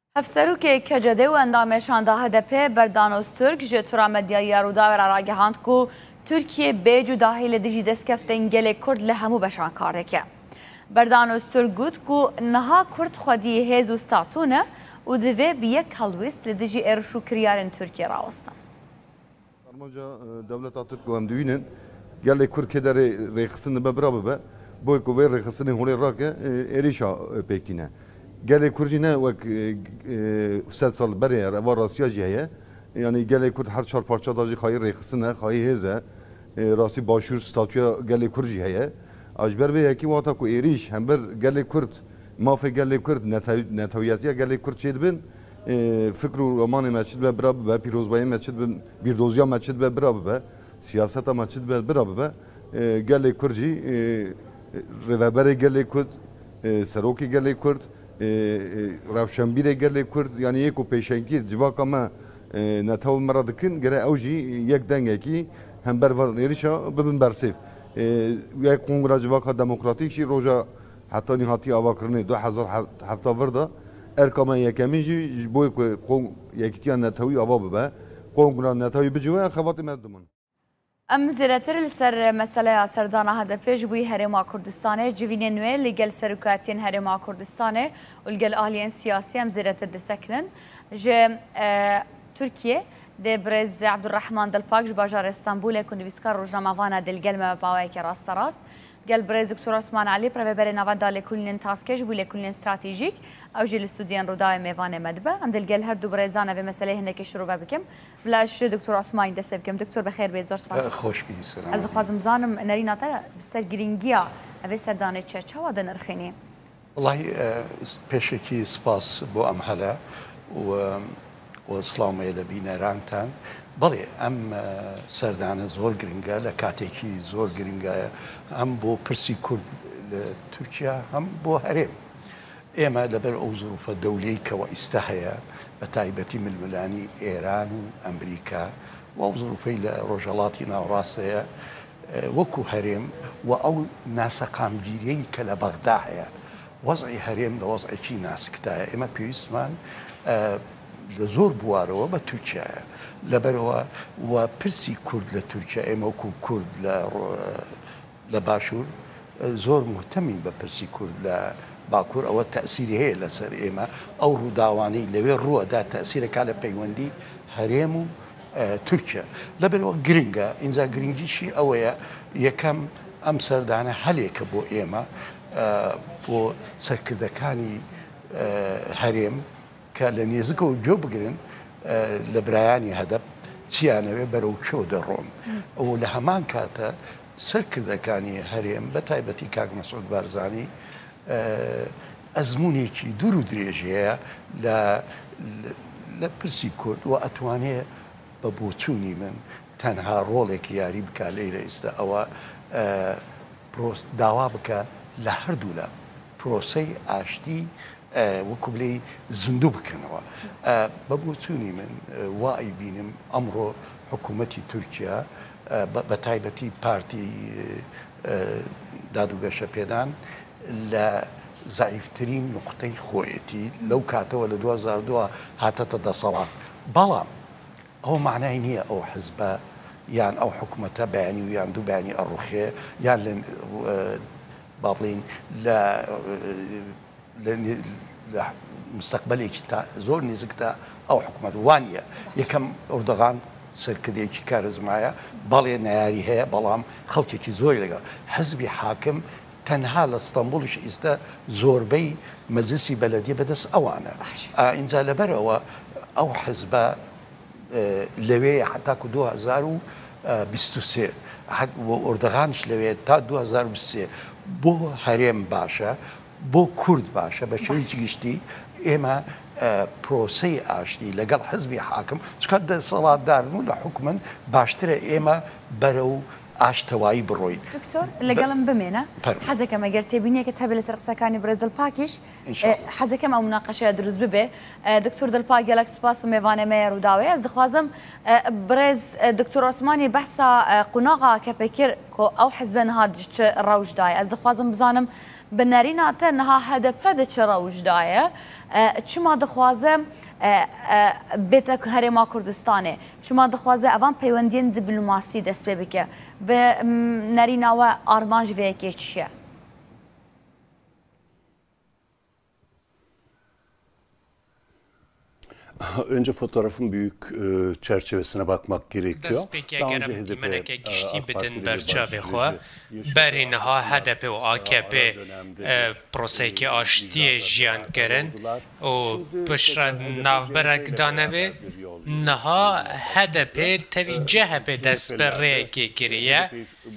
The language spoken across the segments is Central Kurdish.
هەفسەرروکێک کە جەدێ و ئەندامێشاندا هەدەپێ بەردانۆستورک ji tura medyaya Rûdawera ragihand ku Tirkiye bêj û dahê li dijî destkeftên gelê Kurd li hemû beşan kar dike. Berdanostûrk got ku niha Kurd xwediyê hêz û statûn e û divê bi yek helwest li dijî êriş û kiryarên Tirkiye rawestin. Armanca devleta Tirk û em dibînin gelê Kurd kederê rêxistin dibe bira bibe boy ku vê rêxistinê holê rake êrişa pêkîne. Gelê Kurd jî ne wek sed sal berê reva rastiya jî heye. Yani gelê Kurd her çar parça da jî xayî rêxistin e, xayî hêz e. Rastî başûr statûya gelê Kurd jî heye. Ji ber vê yekî wata ku êrîş hember gelê Kurd mafê gelê Kurd netewiyetiya gelê Kurd çê dibin fikr û romanê me çi dibe bira bibe, pîrozbayê me çi dibin, bîrdoziya me çi dibe bira bibe, siyaseta me çi dibe bira bibe. Gelê Kurd jî rêveberê gelê Kurd, serokê gelê Kurd, rewşenbîrê gelê Kurd yani yek û pêşengiyê civaka me netew me ra dikin gere ew jî yek dengekî hember êrişa bibin bersêv. Yek kongra civaka demokratîk jî roja heta nîhatiya avakirinê 2017 vir da erkama yekemîn jî ji bo ku yekîtiya netewî ava bibe kongra netewî biciwe xevatê me dimin. Em zêdetir li ser meseleya serdana HDP ji bo Herêma Kurdistanê civînên nû li gel serokatiyên Herêma Kurdistanê û li gel aliyên siyasî em zêdetir disekinin ji Tirkiye dê Birêz Abdurrahman Dilpak ji bajarê Stenbolê ku nivîskar rojnamevana dilgel me bawayeke rasterast gel Birêz Dr. Osman Alî rêveberê navenda lêkolînên taskê ji bo lêkolînên stratejîk ew jî li stûdiyên Rûdawê mêvanê me dibe em dilgel her du birêzan evê meseleyê hinekî şirûve bikim bila ji Dr. Osmanî dest pê bikim. Dr. bixêr bê zor spas. Xoş bî. Ez dixwazim bizanim nerîna te bi ser giringiya evê serdanê çi çawa de nirxînî? Wallahi pêşekî spas bo em hele û slamê li bînerantan بەڵێ ئەم سەردانە زۆر گرنگە لە کاتێکی زۆر گرنگە ئەم بۆ پرسی کورد لە تورکیا هەم بۆ هەرێم ئێمە لەبەر ئەو زروفە دەولەی کەەوە ئیستا هەیە بە تایبەتی ململانی ئێران و ئەمریکا و ئەو زروفەی لە ڕۆژهەڵاتی ناوڕاستەیە وەکو هەرێم و ئەو ناسەقامگیریەی کە لە بەغدا هەیە وەزعی هەرێم لە وەزعێکی ناسکتایە ئێمە پێویستمان لە زۆر بوارەوە بە تورکیایە لەبەرەوە و پرسی کورد لە تورکیا ئێمە وەکو کورد لە باشوور زۆر مهتەمین بە پرسی کورد لە باکوور ئەوە تەسیری هەیە لەسەر ئێمە ئەو ڕووداوانەی لەوێ ڕووەدا تەسیرەکە لە پەیوەندی هەرێم و تورکیا لەبەرەوە گرنگە ئینجا گرنگیشی ئەوەیە یەکەم ئەم سەردانە هەلێکە بۆ ئێمە بۆ سەرکردەکانی هەرێم کە لە نێزگە و جۆ بگرن لە برایانی هەدەپ چیانەوێ بەرەو چۆ دەڕۆن ئەو لە هەمان کاتە سەرکردەکانی هەرێم بە تایبەتی کاک مەسعود بارزانی ئەزمونێکی دوور و درێژەیە لە پرسی کورد و ئەتوانێت بە بۆچوونی من تەنها ڕۆڵێکی یاری بکە لەیرە ئێستا ئەوە داوا بکە لە هەردوو لە پرۆسەی ئاشتی وەکو بڵێ زیندوو بکەنەوە بە بۆچوونی من وای بینم ئەمڕۆ حکوومەتی تورکیا بە تایبەتی پارتی دادوگەشە پێدان لە زعیفترین نقطەی خۆیەتی لەو کاتەوە لە 2002 هاتەتە دەسەڵات بەڵام ئەو معنای نییە ئەو حزبە یان ئەو حکوومەتە بەیانی و یان دوو بەیانی ئەڕوخێ یان با بڵین لە مستەقبلێکی تا زۆر نزیکدا ئەو حکوومەت وانە یەکەم ئۆردەغان سەرکردێکی کارەزمایە بەڵێ نەیاری هەیە بەڵام خەڵکێکی زۆری لەگەڵ حزبی حاکم تەنها لە ستەمبوڵش ئێستا زۆربەی مەجلیسی بەلەدیە بەدەست ئەوانە ئینجا لەبەرەوە ئەو حزبە لەوەیە حتاکو 2023 ئۆردەغانش لەوێ تا 2023 بۆ هەرێم باشە بۆ کورد باشە بە شێوەیەکی گشتی ئێمە پرۆسەی ئاشتی لەگەڵ حزبی حاکم چکە دەسەڵاتدارن و لە حکومن باشترە ئێمە بەرەو ئاشتەوایی بڕۆین. دکتۆر لەگەڵم بمێنە حەزەکەم ئەگەر تێبینیەکە هەبێت لەسەر قسەکانی برێز دڵپاکیش حەزەکەم ئەو مناقەشەیە دروست ببێ. دکتۆر دڵپاک گەلک سپاس و میێوانەمەیە ڕووداوێ ئەس دەخوازم برێز دکتۆر عوسمانی بەحسا قوناغا کە پێکرد ئەو حزبە نەهات ڕەوشدایە ئەس دەخوازم بزانم بنەرینە تەنها هەدەپە دەچێ ڕەوژدایە چما دەخوازە بێتە هەرێما کوردستانê çima dixwaze evan peywendiyên diplomasî dest pê bike bi nêrîna we arman ji vê yekê çi ye? Önce fotoğrafın büyük çerçevesine bakmak gerekiyor. Daha önce HDP bedin berçavê berîniha HDP û AKP proseyekê aştiyê jiyan kirin û pişra navberek danevê niha HDP tevî CHP dest bi rêyekê kiriye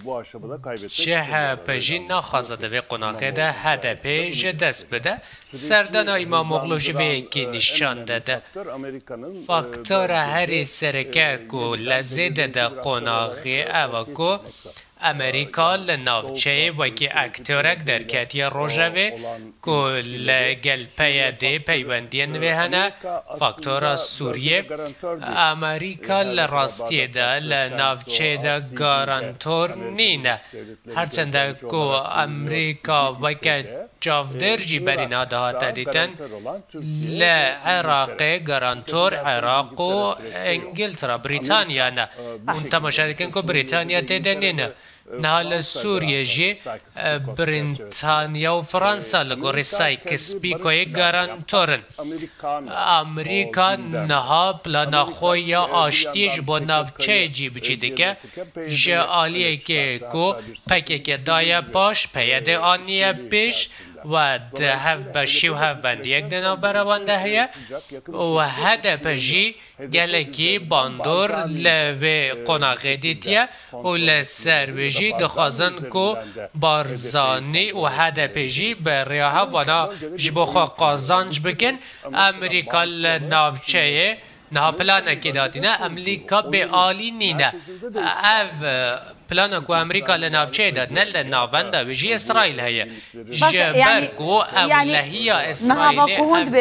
CHP jî naxwaze di vê qonaxê de HDP ji dest bide serdana İmamoğlu ji vê yekê nîşan dede. Faktora herî sereke ku lezê de qonaxê ew ku Amerika li navçeyê wekî aktorek derketiye rojevê ku li gel PYD peywendiyên wê hene faktora Sûriye Amerika li rastiyê de li navçeyê de garantor nîne herçende ku Amerika weke çavdêr jî berîna dihate dîtin li Iraqê garantor Iraq û İngiltere Brîtanya ne hûn temaşa dikin ku Brîtanya têde nîne niha li Sûriye jî Brîtanya û Fransa li gorî sayê Spîkoyê garantorin Amerîka niha plana xwe ya aştiyê ji bo navçeyê cî biçî dike ji aliyekê ku PKK daye baş PYD aniye pêş و د hevbeşî û hevbendiyek di navbera wan de heye û HDP jî gelekî bandor li vê qonaxê dîtiye û li ser wê jî dixwazin ku Barzanî û HDP jî bi rêya hev wana ji bo xwe qazanc bikin Amerîka li navçeyê niha planekê datîne Amerîka bê alî nîne ev plana ku Amerîka li navçeyê de ne li navbenda wê jî İsraîl heye ji ber ku ew lehiya İsraîlê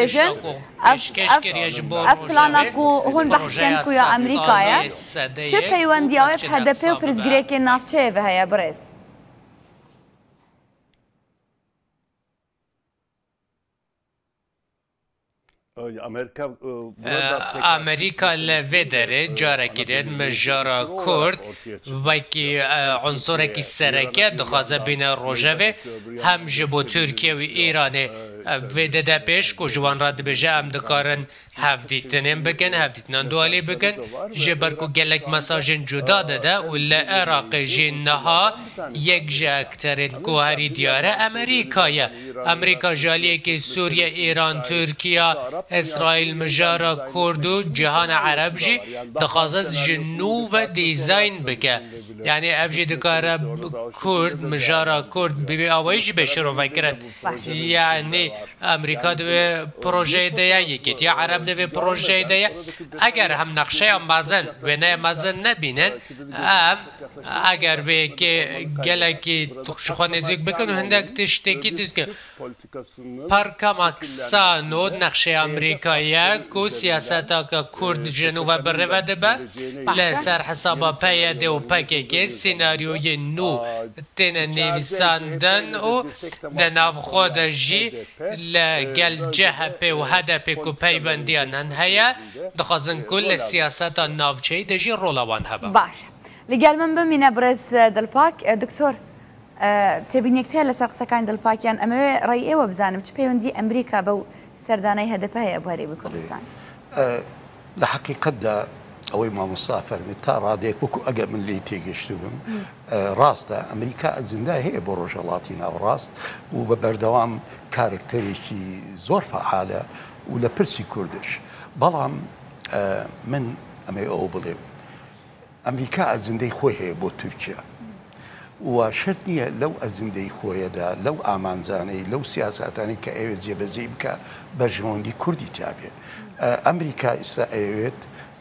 ev plana ku hûn behsên ku ya Amerîkaya çi peywendiya wê HDP û pirzgirêkên navçeyê ve heye birêz? Amerika li vê derê carekî de mijara Kurd wekî unsurekî sereke dixwaze bîne rojevê hem ji bo Tirkiye û Îranê vê de de pêş ku ji wan re dibêje em dikarin hevdîtinên bikin hevdîtinan dualî bikin ji ber ku gelek mesajên cuda dide û li Iraqê jî niha yek ji ekterên ku herî diyar e Amerîka ye Amerîka ji aliyekê Sûriye Îran Tirkiye İsraîl mijara Kurd û cihana Ereb jî dixwaze ji nû ve dîzayn bike yani ev jî dikare Kurd mijara Kurd bî awayî jî bê şîrovekirin yani Amerîka divê projeyê de ye yekîtiya Ereb divê projeyê de ye eger hem nexşeya mezin wêneyê mezin nebînin ev eger vê yekê gelekî ji xwe nêzik bikin û hindek tiştekî dîskin parkama kisan û nexşeya Amerîkayê ku siyaseta Kurd ji nû ve bi rêve dibe li ser hesaba PYD û PKK senaryoyê nû têne nivîsandin û di nav xwe de jî li gel CHP û HDP ku peywendiyan hin heye dixwazin ku li siyaseta navçeyê de jî rola wan hebe. Baş. Li gel min bimîne birêz Dilpak Doktor têbîniyektiya li ser qsekan Dilpakiyan em ê reyê ew bizanim çi peywendî Amerîka bew serdaneyê HDP heye bu herêmê Kurdistan li heqîqet de ئەوەی مامۆستا فەرمی تا ڕادێک وەکو ئەگەر من لێی تێگەشت بم ڕاستە ئەمریکا ئەجندای هەیە بۆ ڕۆژهەڵاتی ناوڕاست و بە بەردەوام کارکتەرێکی زۆر فعالە و لە پرسی کوردش بەڵام من ئەمێ ئەوە بڵێم ئەمریکا ئەجندەی خۆی هەیە بۆ تورکیا و شەرت نییە لەو ئەجندەی خۆیەدا لەو ئامانجانەی لەو سیاساتانی کە ئەوێ جێبەجێ بکە بەرژەوەندی کوردی تابێ ئەمریکا ئێستا ئەوێت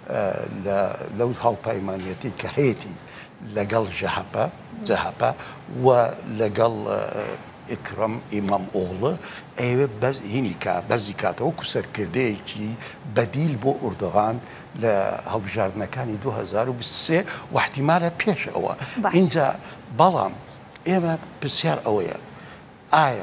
لەو هاوپەیمانیەتی کە هەیەی لەگەڵ جەهەپە و لەگەڵ ئیکرەم ئیمامئۆغڵ ئەوێ هینی بەرزی کاتەوە وەکو سەرکردەیەکی بەدیل بۆ ئوردوغان لە هەڵبژاردنەکانی 2023 و احتیمالە پێش ئەوە اینجا بەڵام ئێمە پرسیار ئەوەیە ئایا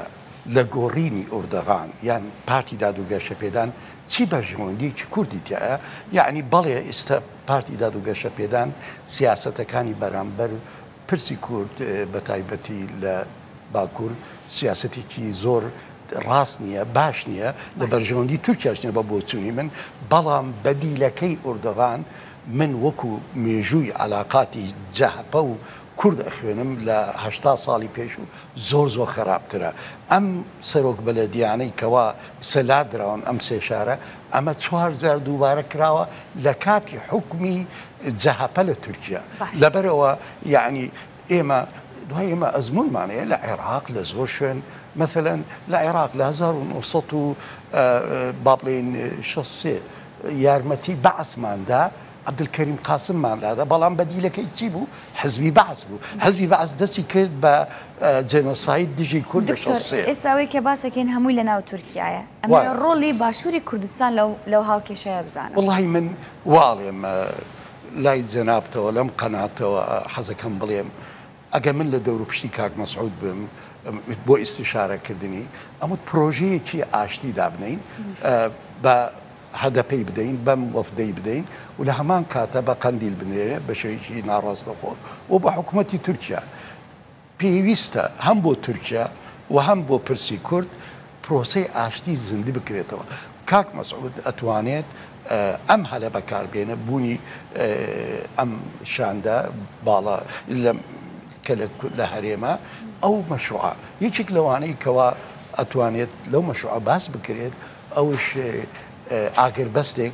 لە گۆڕینی ئوردەغان یان پارتی دادوگەشە پێدان چی بەژمۆندیکی کوردی تایە یعنی بەڵێ ئێستا پارتی دادوگەشە پێدان سیاسەتەکانی بەرامبەر پرسی کورد بە تایبەتی لە باکوور سیاسەتێکی زۆر ڕاست نییە باش نییە لە بەرژەوەندی تورکیاش نیە بە بۆچوونی من بەڵام بەدیلەکەی ئوردەغان من وەکو مێژووی علااقاتی جەهپە و کورد ئەخوێنم لە هەشتا ساڵی پێش و زۆر خراپترە ئەم سەرۆک بەلەدیانەی کەوا سەلادراون ئەم سێ شارە ئەمە 4 دووبارە کراوە لە کاتی حکمی جەهپە لە تورکیا لەبەرەوە یعنی ئێمە دوای ئێمە ئەزمونمانەیە لە عێراق لە زۆر شوێن مثلا لە عێراق لە 1900 با بڵێن 63 یارمەتی بەعسماندا عەبدولکەریم قاسممانلادا بەڵام بەدیلەکەی چی بوو حزبی بەعس بوو حزبی بەعس دەستی کرد بە جێنۆساید دژی کورد ئێستاوەی کە باسەکەین هەمووی لە ناو تورکیایە ئەمە ڕۆڵی باشووری کوردستان لەو هاوکێشەیە بزانە وڵی من واڵێم لای جەنابتەوە لەم قەناتەوە حەزەکەم بڵێم ئەگە من لە دەوروپشتی کاک مەسعود بم بۆ ئیستیشارەکردنی ئەمە پرۆژەیەکی ئاشتی دابنین بە هەدەپەی بدەین بەم وەفدەی بدەین و لە هەمان کاتە بە قەندیل بنێرێ بە شێوەیەکی ناڕاستەخۆ و بە حکوومەتی تورکیا پێویستە هەم بۆ تورکیا و هەم بۆ پرسی کورد پرۆسەی ئاشتی زیندی بکرێتەوە کاک مەسعود ئەتوانێت ئەم هەلە بەکاربێنە بوونی ئەم شاندا باڵا کە لە هەرێمە ئەو مەشروعە یەکێک لەوانەی کەوا ئەتوانێت لەو مەشروعە باس بکرێت ئەوش ئاگربەستێک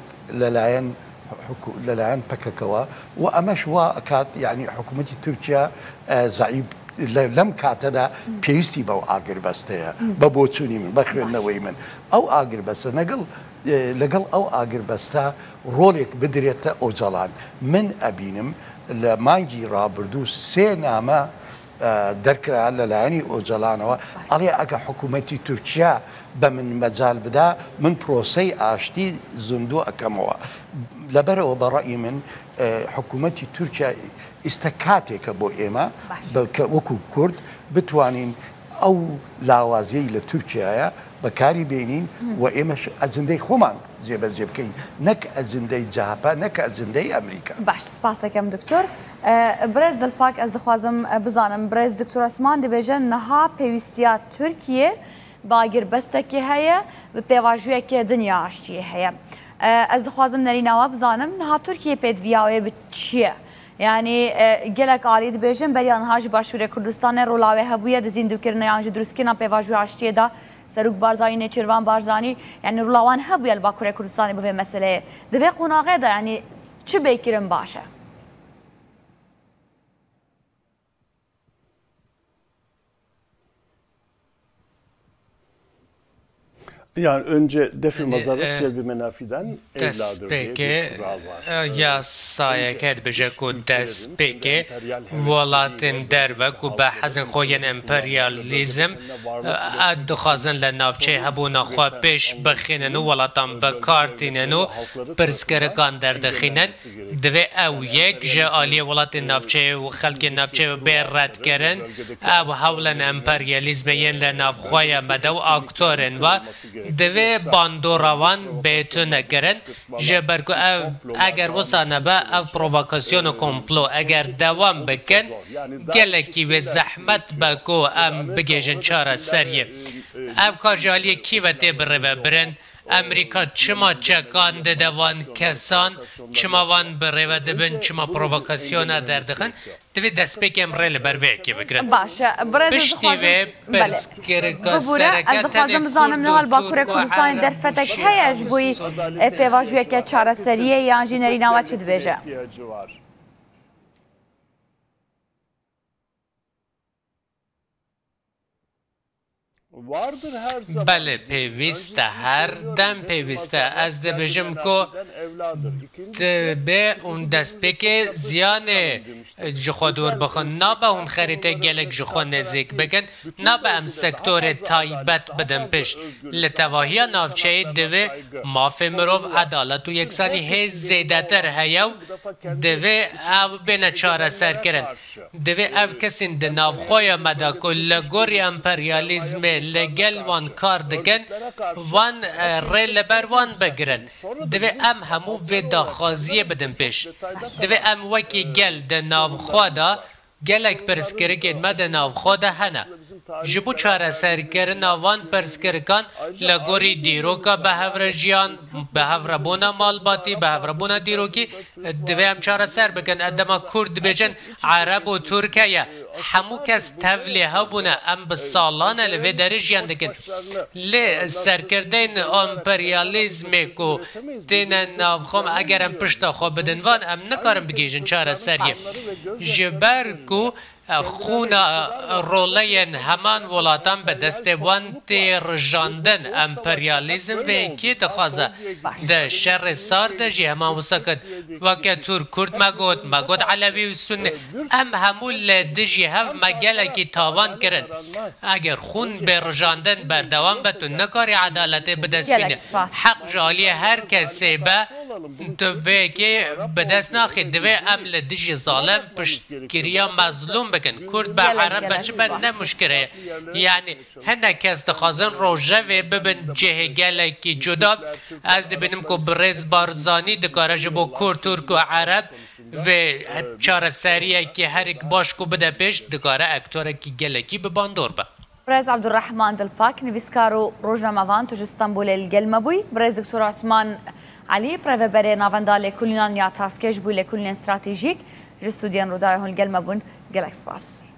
لەلایەن پەکەکەوە و ئەمەش وا ئەکات یعنی حکوومەتی تورکیا زعیب لەم کاتەدا پێویستی بەو ئاگربەستەیە بە بۆچوونی من بە خوێندنەوەی من ئەو ئاگربەستە لەگەڵ ئەو ئاگربەستە ڕۆڵێک بدرێتە ئۆجەڵان من ئەبینم لە مانگی ڕابردوو 3 نامە دەرکرا لەلایەنی ئۆجەڵانەوە ئەڵێ ئەگە حکوومەتی تورکیا بە من مەجال بدا من پرۆسەی ئاشتی زیندوو ئەەکەمەوە لەبەرەوە بەڕەئی من حکوومەتی تورکیا ئێستا کاتێکە بۆ ئێمە وەکو کورد بتوانین ئەو لاوازیەی لە تورکیایە بەکاری بێنین و ئێمەش ئەجندەی خۆمان جێبەجێ بکەین نەک ئەجندەی جاپا نەک ئەجندەی ئەمریکا باش سپاس دەکەم دکتۆر برێز دڵپاک ئەس دەخوازم بزانم برێز دکتۆر ئەسمان دەبێژە نەها پێویستیا تورکیە باگربەستێکی هەیە بە پێواژوویەکی دنیا ئاشتیە هەیە ئەس دەخوازم نەریناوە بزانم نەها تورکیە پێدڤیاوەیە ب چییە یعنی gelek alî dibêjin beriyan ha ji başûrê Kurdistanê rolawê hebûye di zîndûkirinayan ji drûskirina pêvajoya aştiyê da Serok Barzanî Nêçîrvan Barzanî yani rolawan hebûye li Bakurê Kurdistanê bi vê meseleyê di vê qonaxê de yani çi bêkirin baş e Yani önce defi mazaret celbi menafiden evladır diye bir kural var. Yasayeket bije ku destpêkê welatên derve ku bi hezin xwe yên emperyalizm dixwazin li navçeyê hebûna xwe pêş bixînin û welatan bikartînin û pirsgirikan derdixînin divê ew yek ji aliyê welatên navçeyê û xelkên navçeyê bê redkirin ew hewlên emperyalizmê yên li navxweya me de û aktorên ve divê bandoravan bêtune kirin ji ber ku ev eger wisa nebe ev provokasyon û komplo eger dewam bikin gelekî wê zehmet be ku em bigêjin çareseriyê ev kar ji aliyê kî ve tê birêvebirin Amerika çima çekan dide van kesan çima van birêve dibin çima provokasyona derdixin divê destpêkêm rê li ber vê yekê bikirin piştî vê pirsgirika sereke dixwazim bizanim li hal Bakurê Kurdistanê derfetek heye ji bo pêvajoyeke çareseriyê yan jî nêrîna we çi dibêje بله پێویستە هەردەم پێویستە ئەس دەبێژم کۆ به اون دست بکه زیان جخوا دور بخون نابا اون خریطه گلک جخوا نزیک بگن نابا ام سکتور تایبت بدن پیش لتواهی نافچه دوه مافی مروف عدالت و یکسانی هی زیده تر هیو دوه او بین چاره سر کرن دوه او کسین ده نافخوی مدا که لگوری امپریالیزم لگل وان کار دکن وان ری لبر وان بگرن دوه ام همو و داخوازیه بدن پیش دوه ام وکی گل ده نافخوا دا گلک پرسکرگین مده ناو خود هنه جبو چاره سرکرن وان پرسکرکان لگوری دیروکا به هفر جیان به هفر بونا مالباتی به هفر بونا دیروکی دوی هم چاره سر بکن ادما کرد بجن عرب و ترکیه همو کس تولی ها بونه ام بسالان لوی داره جیان دکن لی سرکردین امپریالیزم کو دین ناو خوم اگرم پشتا خواب بدن وان ام نکارم بگیجن چاره سریه جبر کو خونا رولین همان ولاتان به دست وان رجاندن امپریالیزم و کی دخوازه ده شر سار ده جی همان وسکت وکه تور کرد مگود علوی و سنه ام همول ده جی هف مگله کی تاوان کرن اگر خون به رجاندن بردوام بتون نکاری عدالت به دست بینه حق جالی هر کسی به دوی که به دست ناخید دوی امل ده جی ظالم پشتگیریا مظلوم بکن کرد به عرب بچه بند نمشکره یعنی هنه کس دخوازن روژه و ببین جه گلکی جدا از بینیم که برز بارزانی دکاره جبو کرد ترک و عرب و چاره سریه که هر یک باش که بده پیش دکاره اکتوره که گلکی بباندور با برز عبدالرحمن دلپاک نویسکارو روژنامه‌وان تو استانبول الگلمبوی برز دکتور عثمان علی پرو بره ناوندال کلینان یا تاسکش بوی لکلین استراتژیک جستودیان رو داره هون الگلمبون گلک سپاس